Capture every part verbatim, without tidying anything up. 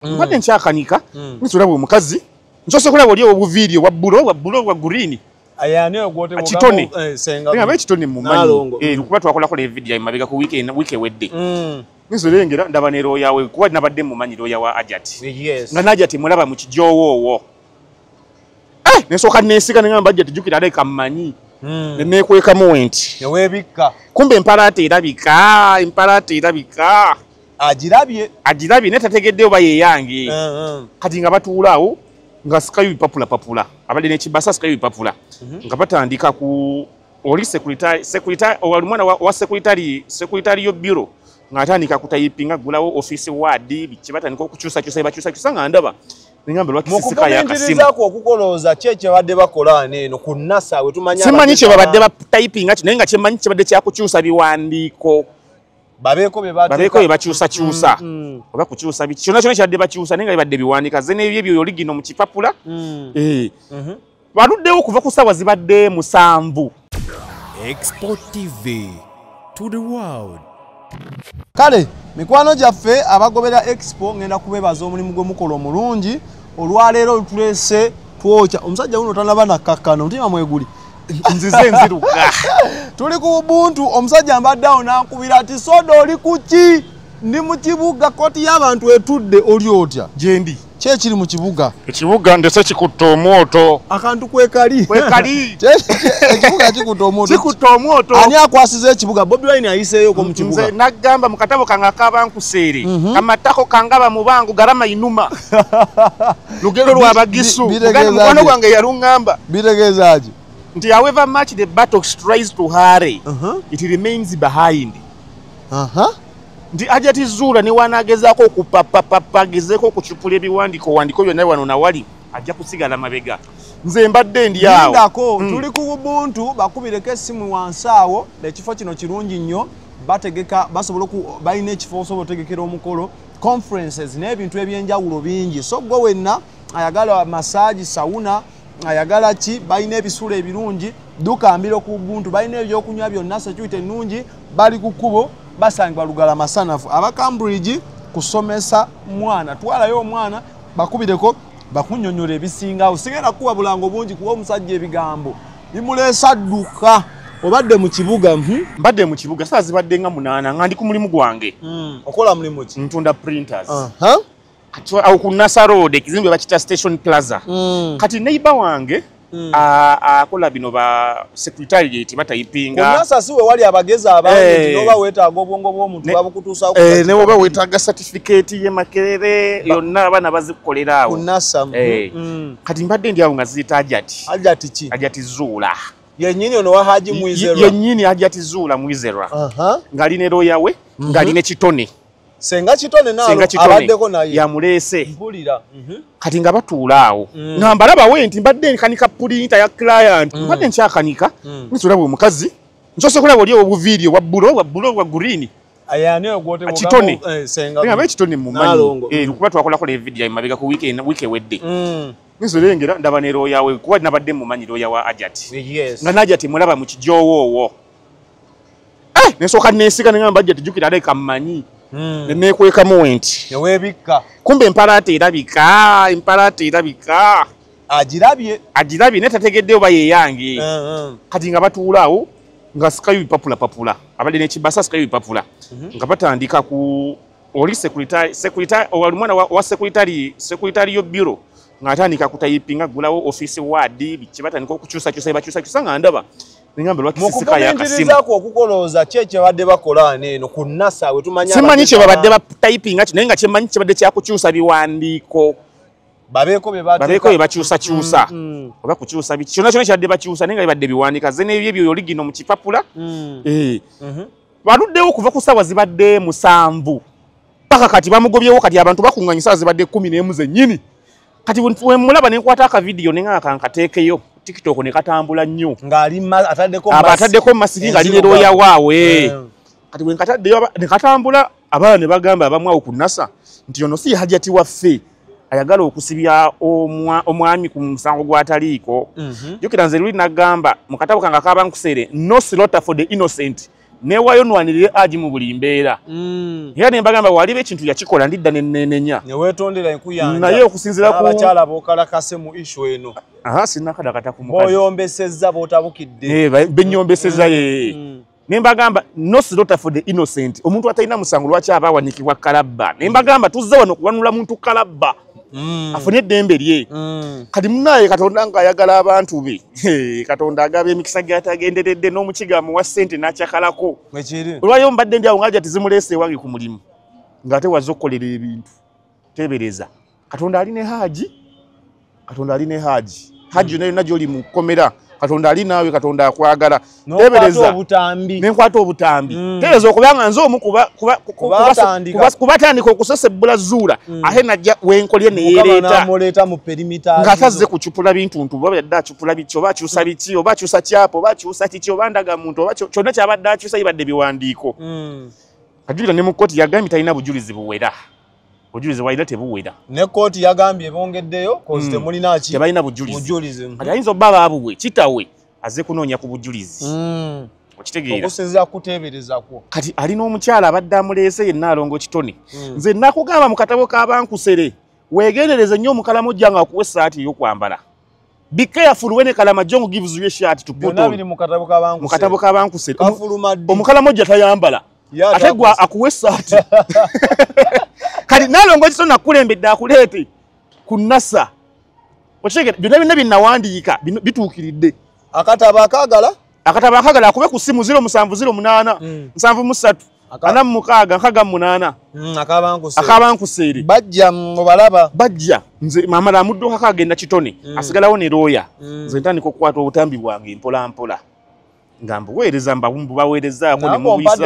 mbadde nkyakanika nitulaba omukazi nkyose kulaba oli obuvidiyo bwa bulo bwa bulo bwa green ayani ogwote boga kitone senga nga kitone mu manyi eh lukuba twakola kola video mabega ku weekend week wedde mm nizolengera ndaba ne roya we kuba nabadde mu manyi roya wa Hajjat yes nga Hajjat mulaba mu kijowo wo eh nesoka nesika ngamba Hajjat jukira dai kamanyi mm ne kweka moment yewebika kumbe empalate irabika empalate irabika ajirabye ajirabye netategedde oba ye yange uh -huh. kati nga batulaawo nga sikayu papula papula abali ne kibasa sikayu papula mm -hmm. nga batandika ku oli secretary secretary oli mwana wa, wa secretary secretary yo bureau ngatandika kutayipinga gulawo office ward bikibatandika okukyusa kyusa bakyusa kyusa nga ndaba ningambe lwaki sisika ya kasimu mukubenziriza okukoloza cheche badde bakola neno ku nasa we tumanya simanyi kye babadde ba typinga kino nga kyemanyi kye badde kyakukyusa biwandiiko babeko be badde babeko be bakyusa kyusa oba kukyusa biki kyona kyona kyadde bakyusa nenga bibadde biwandika zene ebyo oligino mu kipapula eh baluddewo kuva ku sawa zibadde musanvu. Export T V to the world. Kale mikwano gyaffe abagobera expo ngenda kubebaza omulimu gw'omukolo omulungi olwaleero tulese twocha omusajja uno tanaba nakakkano mutima mweguli nzize nziruka tuli ku buntu omusajja mbadde awo nankubira ati soda oli kuki ndi mu kibuga koti y'abantu etudde oli otya gyendi kye kiri mu kibuga ekibuga ndese kikutta omwoto akantu kwekali kwekali ekibuga kikutta omwoto kikutta omwoto ani akwasiza ekibuga Bobi Wine ayiseeyo ko mu kibuga nze nagamba mu katabo kange akabankuseere mm -hmm. kamatako kangaba mu bangu garama inuma lugero lw'abagisu mukwano gwange yaluŋŋamba bitegeezaki nti however much the battle tries to hurry uh -huh. it remains behind uh -huh. Ndi Hajjat Zuula ni wanagezaako okupapapapa gezeeko okucupula ebiwandiiko wandiko byonna wano na wali ajja kusigala mabega nze mbadde ndi awo ndako mm. tuli ku buntu bakubireko essimu wansi awo ekifo kino kirungi nnyo bategeka basobola balina ekifo osobola otegekera omukolo conferences n'ebintu ebyenjawulo bingi so gwe wenna ayagala massage sauna ayagala ki balina ebisuula ebirungi dukambira ku buntu balina ebyokunywa byonna security ennungi bali ku kkubo basangibwa lugala masanafu aba Cambridge kusomesa mwana twalayo omwana bakubireko bakunyonyola ebisinga osigera kuwa bulango bungi kuwa omusajja ebigambo bimulesa dduka obadde mu kibuga mbadde mu kibuga saa zibadde nga munaana nga ndi ku mulimu gwange okola mulimu ki ntunda printers awo ku Nasa Road ekizimbe bakita Station Plaza kati neighbor wange akola bino ba secretariat batayipinga kunasa siwe wali abageza abangi noba wetaaga obwongo bw'omuntu babukutuusa ku eh ne oba wetaaga certificate ye Makerere yonna abana bazikolera awo kunasa kati mbadde ndi awo nga ziyita Hajjat Hajjat ki Hajjat Zuula yennyini ono wa Haji Mwizerwa yennyini Hajjat Zuula Mwizerwa ngali ne roya we ngali ne kitone senga kitone nalo abaddeko naye ya mulese mpulira kati nga batuula awo ngamba laba we nti mbadde nkanika printer ya client mbadde nkyakanika nitulaba omukazi nkyose kulaba oli obuvidiyo bwa bulo bwa bulo bwa green ayani ogwote boga kitone senga nga kitone mu manyi eh lukuba twakola kola video mabega ku weekend week wedde nizolengera ndaba ne roya we kuba nabadde mu manyi roya wa Hajjat yes nga Hajjat mulaba mu kijowo wo eh nesoka nesika ngamba Hajjat jukira dai kamanyi Mm. ne kweka moment yewebika kumbe empalate irabika empalate irabika ajirabye ajirabye netategedde oba ye yange uh -huh. kati nga batulaawo nga sikayu papula papula abali ne kibasa sikayu papula uh -huh. nga batandika ku oli secretary secretary oli mwana wa, wa secretary secretary yo bureau ngatandika kutayipinga gulawo office ward bikibatandika okukyusa kyusa bakyusa kyusa nga ndaba ningambe lwaki sisika ya kasimu mukubenziriza okukoloza cheche badde bakola neno ku nasa we tumanya simanyi kye babadde ba typinga kino nga kyemanyi kye badde kyakukyusa biwandiiko babeko be badde babeko be bakyusa kyusa oba kukyusa biki kyona kyona kyadde bakyusa nenga bibadde biwandika zene ebyo oligino mu kipapula eh baluddewo kuva ku sawa zibadde musanvu paka kati bamugobyewo kati abantu bakunganyisa zibadde kumi n'emu zennyini kati we mulaba nenkwata aka video nenga kankateekeyo TikTok ne katambula nnyo ngali ataddeko ataddeko masiki ngali ne roya waawe kati we nkataddeyo ne katambula abana ne bagamba abamwe ku Nasa nti ono si Hajjat waffe ayagala okusibya omwami ku musango gwataliiko jukira nze luli nagamba mu katabo kange akabankuseere no slaughter for the innocent newayo nwanirire Haji mu buli mbeera era ne mbagamba waliwo ekintu yakikola ndidda nenenenya ne weetondera enkuyanja naye okusinziira ku abakyala bookalakase mu issue eno aha sinakadakata ku mukazi booyombesezza bootabukidde eh benyombeseza ye ne mbagamba no slaughter for the innocent omuntu atalina musango lwaki abawanikibwa kalabba ne mbagamba tuzza wano kuwanula muntu kalabba Mm. afune eddembe lye mm. kati munaye Katonda nga ayagala abantu be Katonda agaba emikisa gyatagenderedde n'omukigamu wa ssente n'akyakalako ekiri olwayo mbadde ndi awo ngaja tizimuleese wange ku mulimu ng'ate wazze okukolera ebintu tebereza Katonda ali ne Haji Katonda ali ne Haji Haji yonna yonna gy'oli mu kkomera Katonda ali naawe Katonda akwagala tebereza obutambi nenkwata obutambi mm. tebereza okubanga nze omu kuba kuba kubatandika okusesebbula Zuula mm. ahe najja wenkolye ne yereeta namuleta mu perimeter ng'atazze kucupula bintu ntu oba yadde akyupula biki oba akyusa biki oba akyusa kyapo oba akyusa kiki oba ndaga muntu oba kyonna kyabadde akyusa yibadde biwandiiko mm. kajulira ne mu kkooti yagambye talina bujulizi buwera bujulizi waira tebuwera ne kkooti yagambye bongeddeyo kozi mm. temulina ki tebalina bujulizi bujulizi kati ayinza obba baabuwe kitawe azze kunoonya ku bujulizi mm. okitegeera okusinziira kuteeberezako kati alina omukyala abadde amuleese yenna alongo kitone mm. nze nakugamba mu katabo k'abankusere weegendereze nnyo omukalamojja nga akuwa essaati ey'okwambala be careful when a kalamajongo gives you a shirt to put on mu katabo k'abankusere mu katabo k'abankusere kafulumadde omukalamojja tayambala ate gwa akuwa essaati kati nalongo kitone nakulembedde akuleete ku nasa okitegeera byonna byonna bye nawandiika bituukiridde akatabo akaagala akatabo akagala akube ku simu zero musanvu zero munaana nsanvu mu ssatu ana mu mukaaga nkaga mu munaana akabankuseere bajja mubalaba bajja nze mamala amudduka kagenda kitone asigalawo ne looya nze ntandika okukwata obutambi bwange mpola mpola nga mbuweereza mbabumbu baweerezaako ne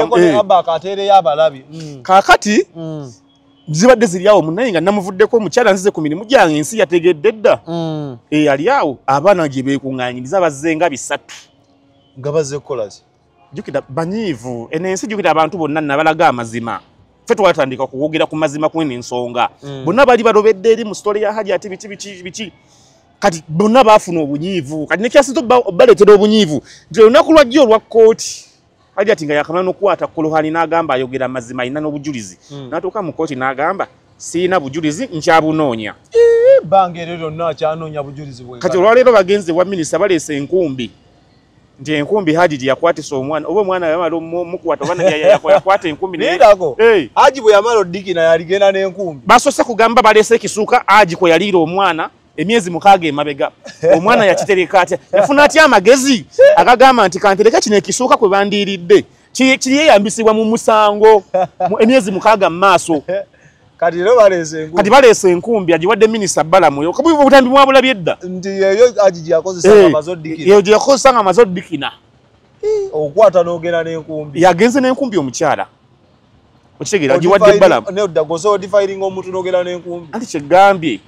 mubisabalabi kaakati zibadde ziri awo munaye nga namuvuddeko omukyala nzize ku mirimu gyange ensi yategedde dda eyali awo abaana gye beekuŋŋaanyiriza bazze nga bisatu nga bazze kukolaki jukira banyiivu eno ensi jukira abantu bonna nabalaga amazima ffe twatandika kuwogera ku mazima kweno ensonga bonna bali balobedde eri mu sitole ya Hajjat biki biki biki kati bonna baafuna obunyiivu kati nekyasinza obaleetera obunyiivu nti olunaku lwajja olwa kkooti Hajjat nga yakamala n'okukwata kuluhani n'agamba ayogera amazima alina n'obujulizi n'atuuka mu kkooti n'agamba siina bujulizi nkyabunoonya ebbanga eryo lyonna akyanoonya bujulizi bwe kati olwaleero bagenze wa minisita baleese enkumbi nti enkumbi Haji gye yakwatisa omwana oba omwana yamala mukwata oba yakwata enkumbi nendako Haji bwe yamala oddikina yaligenda n'enkumbi basoose kugamba baleese ekisuuka Haji kwe yaliira omwana emyezi mukaaga emabega omwana yakitereka atya yafuna atya amagezi akagamba nti kantereka kino ekisuuka kwe bandiiridde kiyeyambisibwa mu musango emyezi mukaaga mu maaso kati lero baleese enkumbi kati baleese enkumbi agiwadde minisita Balamu kabubi obutambi mwabulabye edda nti yeyo Haji gye yakozesa nga amaze oddikina yeyo gye yakozesa nga amaze oddikina okukwata n'ogenda n'enkumbi yagenze n'enkumbi omukyala okitegeera agiwadde Balamu nedda gose odifiringa omuntu n'ogenda n'enkumbi anti kyegambye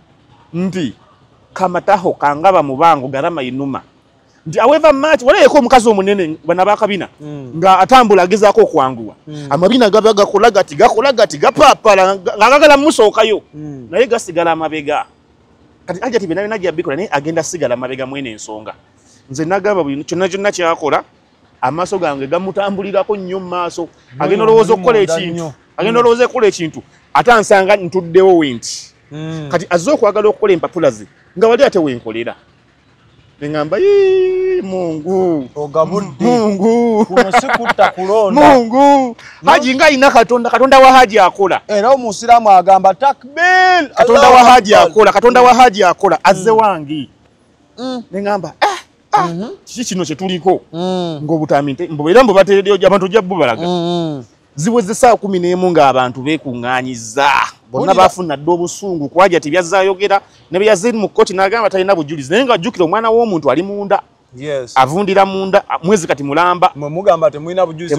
nti kamataho kangaba mubango garama inuma nti aweva match walaeko omukazi omunene bana bakabina mm. nga atambula agezaako okwanguwa mm. amabina gaba gakola gati gakola gati gapapala ngagagala musookayo mm. naye gasigala amabega kati Hajjat bina bina gyabikola naye agenda sigala amabega mwene ensonga nze nagamba buli kyonna kyonna kyakola amaaso gange gamutambulirako nnyo mu maaso agenda olowooza okukola ekintu agenda olowooza okukola ekintu ate ansanga ntuddewo wenti mm. kati azze okwagala okukola empapula ze nga wali ate wenkolera ngamba yi Mungu ogabudde Mungu kuno sikutta kulonda Mungu no? Haji nga ina Katonda Katonda wa Haji akola era omusiramu agamba takbir Katonda wa Haji akola Katonda wa Haji akola azze wangi mm. ngamba ah ah mm -hmm. kiki kino kye tuliko mm. ng'obutambi mbobeera mbo bateredde abantu jabbu balaga mm. ziweze saa kumi n'emu ng'abantu beekuŋŋaanyiza bonna baafuna dde obusungu ku Hajjat byazaayogera ne byaziri mu kkooti n'agamba talina bujulizi naye ng'ajjukira omwana w'omuntu ali munda yes. avundira munda mwezi kati mulamba mugamba temulina bujulizi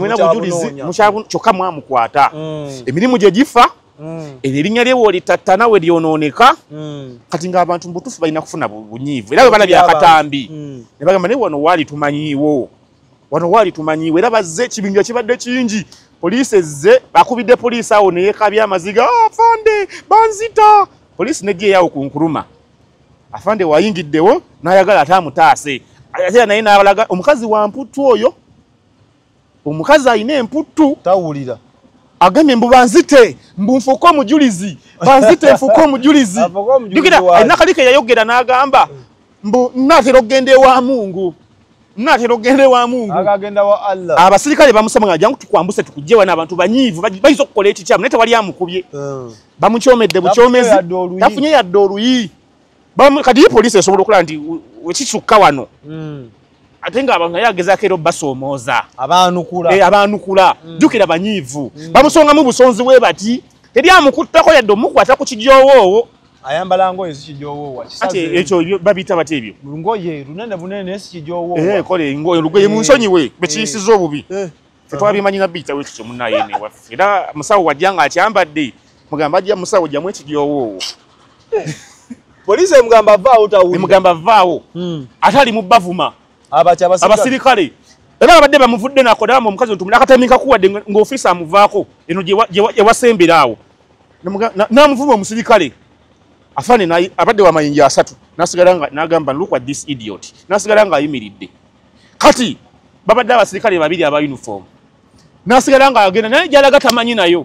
kyokka mwamukwata mm. emirimu gye gifa mm. erinnya lye woolitattana we lyonooneka mm. kati ng'abantu mu butuufu balina kufuna bunyiivu era bwe balabye akatambi mm. ne bagamba naye wano waali tumanyiiwo wano waali tumanyiiwo era bazze ekibinja kibadde kingi poliisi ezze bakubidde poliisi awo ne yeekabya amaziga afande banzita poliisi negyeyawo ku nkuluma afande wayingiddewo n'ayagala ate amutaase ate naye n'abalaga omukazi wa mputtu oyo omukazi alina emputtu tawulira agambye mbu banzite mbu nfuuke omujulizi banzite nfuuke omujulizi jukira alina kalike yayogera n'agamba mbu nnaatera okugenda ewa Mungu nnaatera okugenda ewa Mungu agagenda wa Allah abasirikale bamusaba nga jangu tukwambuse tukujje wana abantu banyiivu bayinza okukola ekikyamu naye tewali amukubye bamukyomedde bukyomezi tafunye yadde oluyi kati poliisi esobola okulaba nti wekisukka wano ate nga abantu naye agezaako era obbasoomooza abaanukula abaanukula jjukira banyiivu bamusongamu busonzi bwe bati teri amukuttako yadde omukwata ku kijoowowo ayambala ngoye si kijoowowa ate ekyo babiyita bati ebyo ngoye lunene bunene si kijoowowa eh kole ngoye lugoye munsonyiwe bekiyisiza obubi tetwabimanyi na biyita wekyo kyo munnaye ene waffe era musawo wajja nga akyambadde mugamba ajja musawo jjamu ekijoowowo poliisi emugamba vaawo tawulira emugamba vaawo ate ali mu bavuma abasirikale era abadde bamuvudde nakodama omukazi otumula akatamika kuwadde ng'ofiisa amuvaako eno gye wasembera awo n'amuvuma omusirikale afaane abadde wamayinja asatu nasigala nga n'agamba look at this idiot nasigala nga ayimiridde kati babadde abasirikale babiri aba uniform nasigala nga agenda naye gyalaga tamanyi nayo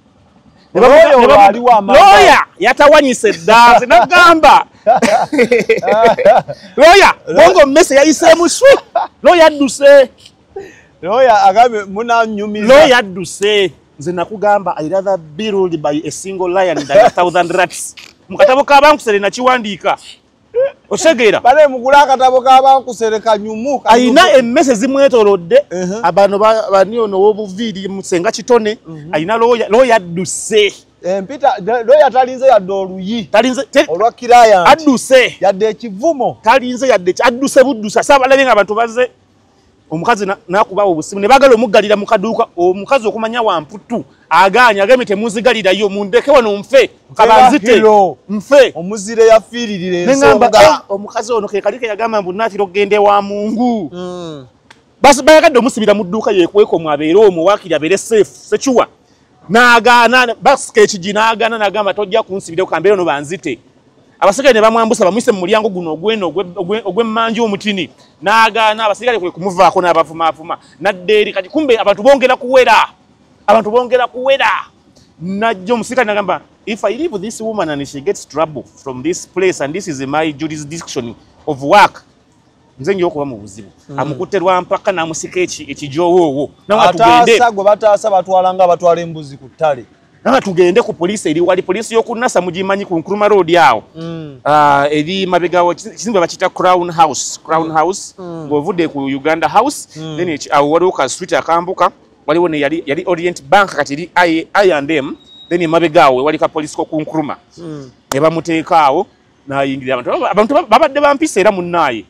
looya yatawanyise eddaze nagamba looya bongo mmese yayiseemu swi looya adduse looya agambe munanyumiza looya adduse nze nakugamba I rather be ruled by a single lion than a thousand rats mu katabo k'abankusere nakiwandiika otegeera bale mugula akatabo k'abankusere kanyumu ayina emmese zimwetoolodde abantu bani ono w'obuviiri musenga kitone ayina looya looya adduse empita looya talinze yadde oluyi talinze olwa kiraya adduse yadde ekivumo talinze yadde adduse buddusa sabalabye nga abantu bazze omukazi nakubawo obusimu ne bagala omuggalira mu kaduuka omukazi okumanya wamputtu aganya agambe temuzigalirayo mundeke wano nfe kabanzite nfe omuzire yafiiririra ensonga omukazi ono ke kalike yagamba mbu naatira okugenda ewa Mungu basi bayagadde omusibira mu dduuka yekweko mwabeere omwo waakiri abeere safe sekiwa n'agaana basika ekigi n'agaana n'agamba tojja kunsibira okambeera ono banzite abasirikale ne bamwambusa bamuyise mu mulyango guno ogweno ogw'emmanja omutini n'agaana abasirikale kwe kumuvaako n'abavumaavuma nadda eri kati kumbe abantu bongera kuwera abantu bongera kuwera najja omusirikale n'agamba if I leave this woman and she gets trouble from this place and this is my jurisdiction of work nze nyo okuba mu buzibu amukutte lwampaka n'amusika ekijoowowo ataasa gwe bataasa batwalanga batwala embuzi ku ttale nanga tugende ku poliisi eri wali poliisi y'okunasa mugimanyi ku Nkrumah Road awo eri mabega kizimbe bakiyita Crown House Crown House ng'ovudde ku Uganda House then awo waliwo ka street akambuka waliwo ne yali yali Orient Bank kati eri I and M then mabega awo wali ka poliisi ko ku Nkrumah ne bamuteeka awo n'ayingirira abantu abantu babadde bampisa era munnaaye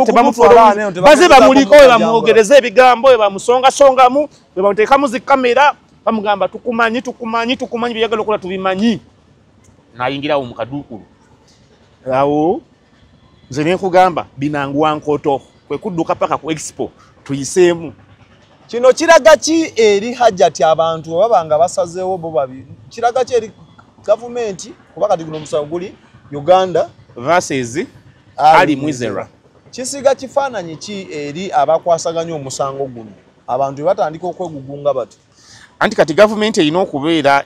baze bamuliko we bamwogereza ebigambo we bamusongasongamu we bamuteekamu zikamera bamugamba tukumanyi tukumanyi tukumanyi byagala okukola tubimanyi n'ayingirawo mu kaduukulu awo nze ne nkugamba binanguwa nkoto kwe kudduka paka ku expo tuyiseemu kino kiraga ki eri Hajjat abantu baba nga basazeewo bo babiri kiraga ki eri gavumenti kuba kati guno omusango guli Uganda versus Ali Mwizera kisiga kifaananyi ki eri abakwasaganya omusango guno abantu batandika okwegugunga bati anti kati gavumenti erina okubeera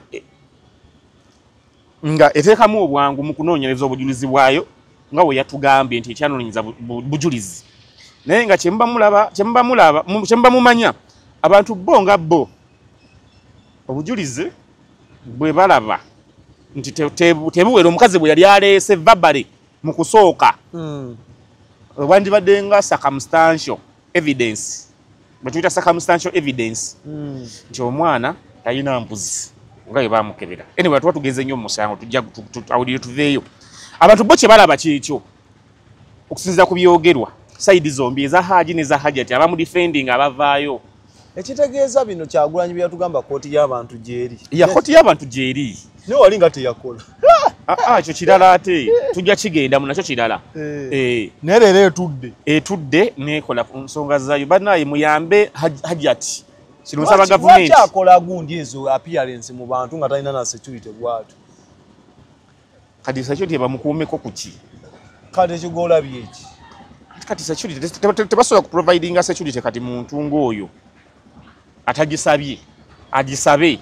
nga eteekamu obwangu mu kunoonyereza obujulizi bwayo nga we yatugambye nti ekyanoonyeza bujulizi naye nga kyemuba mulaba kyemuba mulaba kyemuba mumanya abantu bo nga bo obujulizi bwe balaba nti tebuwera omukazi bwe yali aleese vabale mu kusooka wandibadde nga circumstantial evidence batuyita circumstantial evidence nti omwana talina mbuzi nga bwe bamukebera anyway tuba tugenze nnyo mu musango tujja awulire tuveeyo abantu bo kye balaba kyekyo okusinziira ku byogerwa sayidi zombi eza Haji n'eza Hajjat abamu defending abavaayo ekitegeeza bino Kyagulanyi bye yatugamba kooti y'abantu gyeri ya kooti y'abantu gyeri ne wali nga teyakola ah ekyo kirala ate tujja kigenda mu nakyo kirala eh ne leero etudde etudde nekola ku nsonga zayo banaye muyambe Hajjat kino nsaba gavumenti kyakola gundi ezo appearance mu bantu nga talina na security bwatu kadi security bamukuumeko kuki kadi kigola byeki kati security tebasobola ku providing security kati muntu ng'oyo atagisabye agisabe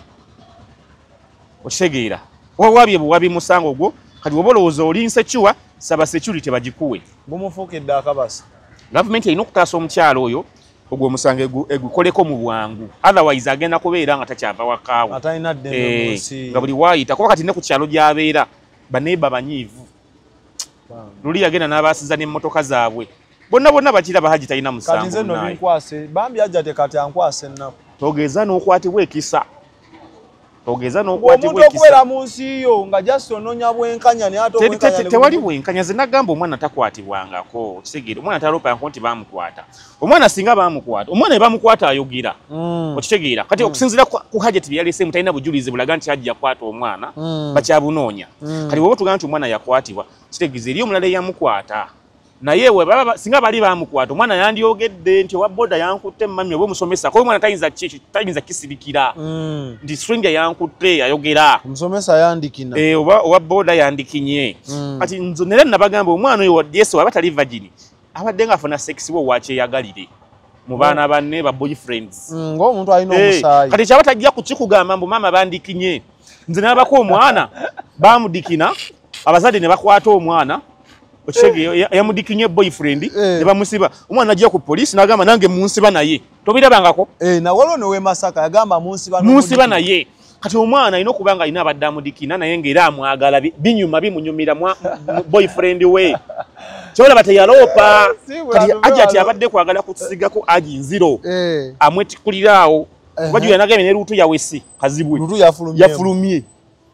okitegeera wawabye buwabi musango gwo kati wobolowooza oli insecure saba security bagikuwe gumufuukidde akabasa government erina okutaasa omukyalo oyo ogwo omusango egukoleko mu bwangu otherwise agenda kubeera nga takyava wakaawo atalina ddembe mu nsi nga buli waayita kuba kati ne ku kyalo gy'abeera baneeba banyiivu luli yagenda n'abaasiza n'emmotoka zaabwe bonna bonna bakiraba Hajji talina musango kati nze nno binkwase bambi Hajjat kati ankwase ennaku togeza n'okwatibwa ekisa togeza n'okwatibwa ekisa omuntu okubeera mu nsi yo nga just onoonya bwenkanya ne ate obwenkanya tewali bwenkanya ze nagamba omwana takwatibwangako okitegeera omwana talopako nti bamukwata omwana singa bamukwata omwana bamukwata ayogera okitegeera kati okusinziira ku Hajjat byalese mutalina bujulizi bulaga nti ajja kwata omwana bakyabunoonya kati bwoba tugamba nti omwana yakwatibwa kitegeeza eri omulala eyamukwata naye we baba singa bali bamukwata omwana yandyogedde nti owa boda yankutte mami oba omusomesa ko omwana tayinza tayinza kisibikira ndi stranger yankutte ayogera omusomesa yandikina eh oba owa boda yandikinye kati nzo nere nabagamba omwana oyo Yesu aba tali virgin abadde nga afuna sex wo wache yagalire mu baana banne ba boyfriends ngo omuntu alina omusaayi kati kyaba tajja kukikugamba mbu mama bandikinye nze nabako omwana bamudikina abazadde ne bakwata omwana okitegeera yamudikinye boyfriend ne bamusiba omwana ajja ku police nagamba nange munsiba naye tobirabangako eh na wolo ne Masaka yagamba munsiba munsiba naye kati omwana alina okubanga alina abadde amudikina naye ng'era amwagala binyuma bimunyumira boyfriend we kyola bateyaloopa kati Hajjat abadde kwagala kusigako aji nziro amwetikuliraawo baju yanagambye ne lutu yawesi kazibwe lutu yafulumye yafulumye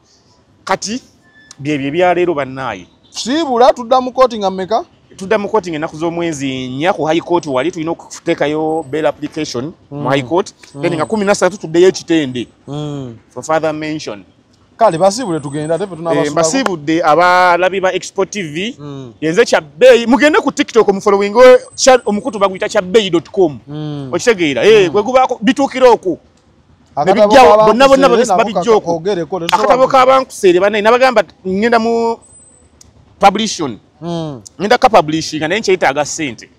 kati byebye byaleero bannaye sibula tudda mu court nga mmeka tudda mu court ng'ennaku z'omwezi nnya ku high court wali tulina okuteekayo bail application mu high court then nga kumi na ssatu tuddeyo ekitende for further mention kale basibule tugenda ate tunabasubako basibudde abalabi ba Export T V yenze kya bay mugende ku TikTok mu following omukutu baguyita kya bay dot com okitegeera eh gwe gubaako bituukira okwo nebijjawo bonna bonna babijjoko akatabo k'abankuseere banne nabagamba ngenda mu publishing mm. ngenda ka publishing naye nkyetaaga ssente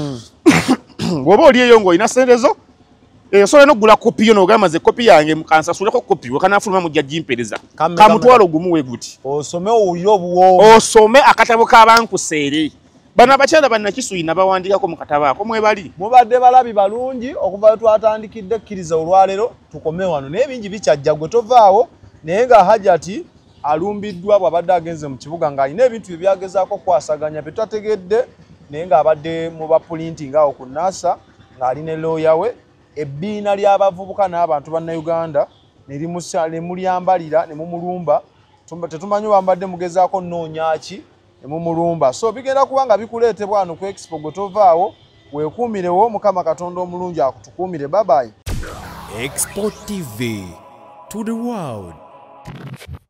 ng'oba oli eyo ng'olina ssente zo osobola n'okugula kopi yo n'ogamba ze kopi yange kansasuleko kopi wekanafuluma mujja jimpereza kamutwalo gumu we guti osome owulire obuwoomu osome akatabo k'abankuseere bano abakyala bannakisuyina bawandiikako mu katabo ako mwebali mubadde balabi balungi okuva twatandikidde kkiriza olwaleero tukome wano naye bingi bikyajja gwe tovaawo naye nga Hajjat alumbidwa bw'abadde agenze mu kibuga ng'alina ebintu ebyagezaako kwasaganya bye tutategedde naye ng'abadde mu bapulinting awo ku NASA ng'ali ne looya we ebbiina ly'abavubuka n'abantu bannayuganda ne mulyambalira ne mumulumba tetumanyi bambadde mugezaako nnoonya ki ne mumulumba so bigenda kuba nga bikuleetebwa wano ku expo gwe tovaawo weekuumirewo Mukama Katonda omulungi akutukuumire babayi Export T V to the world.